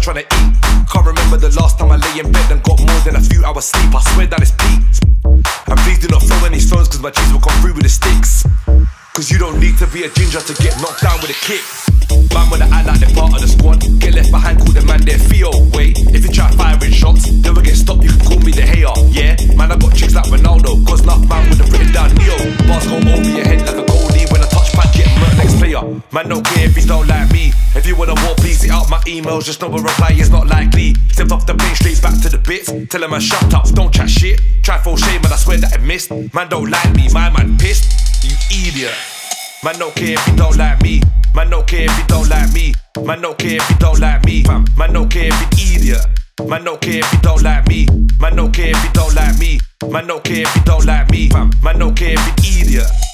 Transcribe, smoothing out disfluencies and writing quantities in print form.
tryna eat. Can't remember the last time I lay in bed and got more than a few hours sleep. I swear that it's peak. And please do not throw any stones, cause my cheese will come through with the sticks. Cause you don't need to be a ginger to get knocked down with a kick. Man wanna act like they're part of the squad, get left behind, call the man their Theo. Wait, if you try firing shots, never get stopped, you can call me the hater. Yeah, man, I got chicks like Ronaldo, cause enough man would've written down Neo. Bars go over your head like a goalie when I touch pad, get murked next player. Man don't care if he don't like me. If you wanna war, please hit out my emails, just know a reply is not likely. Stepped off the plane straight back to the bits, tell him man shut up, don't chat shit. Try for shame, but I swear that I missed. Man don't like me, my man pissed, you idiot. Man don't care if you don't like me. Man don't care if you don't like me. Man don't care if you don't like me. Man don't care if you idiot. Man don't care if you don't like me. Man don't care if you don't like me. Man don't care if you don't like me. Man don't care if you idiot.